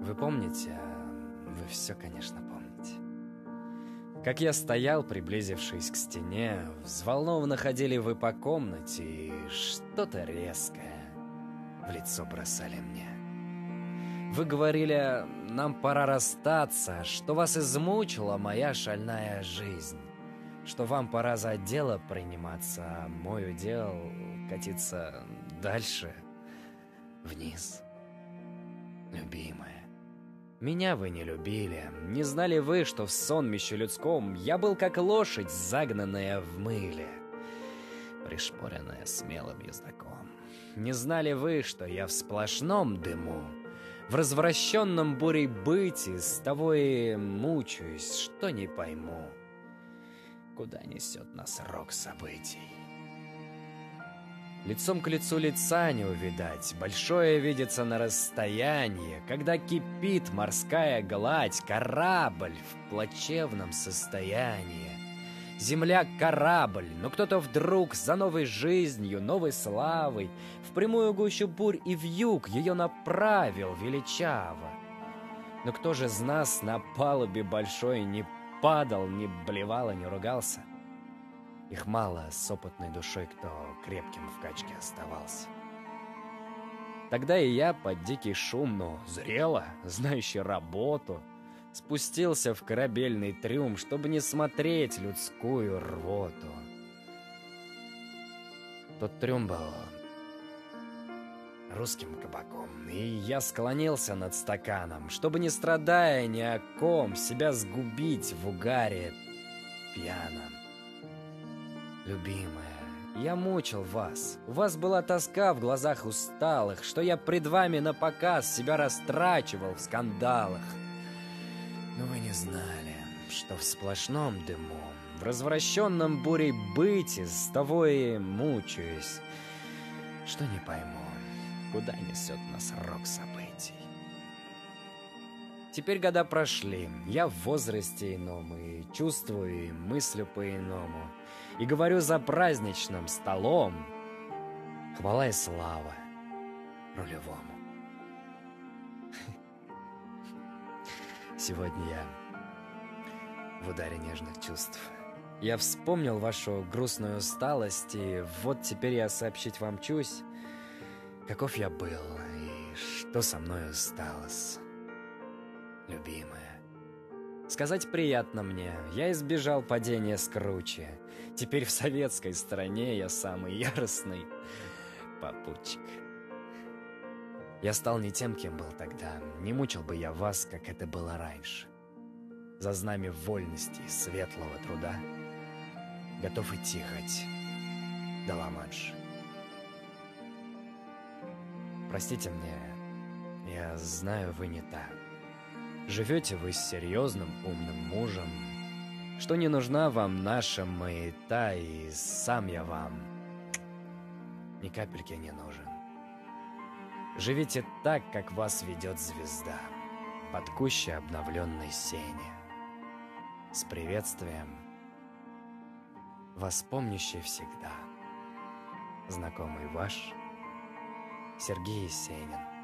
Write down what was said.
Вы помните, вы все, конечно, помните. Как я стоял, приблизившись к стене, взволнованно ходили вы по комнате и что-то резкое в лицо бросали мне. Вы говорили, нам пора расстаться, что вас измучила моя шальная жизнь, что вам пора за дело приниматься, а мой удел катиться дальше, вниз. Любимая, меня вы не любили, не знали вы, что в сонмище людском я был как лошадь, загнанная в мыле, пришпоренная смелым ездаком. Не знали вы, что я в сплошном дыму, в развращенном бурей быти, с того и мучаюсь, что не пойму, куда несет нас рок событий. Лицом к лицу лица не увидать, большое видится на расстоянии, когда кипит морская гладь, корабль в плачевном состоянии. Земля — корабль, но кто-то вдруг за новой жизнью, новой славой в прямую гущу бурь и вьюг ее направил величаво. Но кто же из нас на палубе большой не падал, не блевал и не ругался? Их мало с опытной душой, кто крепким в качке оставался. Тогда и я под дикий шум, но зрело, знающий работу, спустился в корабельный трюм, чтобы не смотреть людскую рвоту. Тот трюм был русским кабаком, и я склонился над стаканом, чтобы, не страдая ни о ком, себя сгубить в угаре пьяном. Любимая, я мучил вас. У вас была тоска в глазах усталых, что я пред вами напоказ себя растрачивал в скандалах. Но вы не знали, что в сплошном дыму, в развращенном бурей быти, с того и мучаюсь, что не пойму, куда несет нас рок событий. Теперь года прошли, я в возрасте ином, и чувствую, и мыслю по-иному, и говорю за праздничным столом: хвала и слава рулевому. Сегодня я в ударе нежных чувств. Я вспомнил вашу грустную усталость, и вот теперь я сообщить вам чусь, каков я был и что со мною сталось. Любимая, сказать приятно мне, я избежал падения с кручи. Теперь в советской стране я самый яростный попутчик. Я стал не тем, кем был тогда, не мучил бы я вас, как это было раньше. За знамя вольности и светлого труда готов идти хоть до Ла-Манша. Простите мне, я знаю, вы не та. Живете вы с серьезным, умным мужем, что не нужна вам наша маята, и сам я вам ни капельки не нужен. Живите так, как вас ведет звезда, под кущей обновленной сени. С приветствием, вас помнящий всегда, знакомый ваш Сергей Есенин.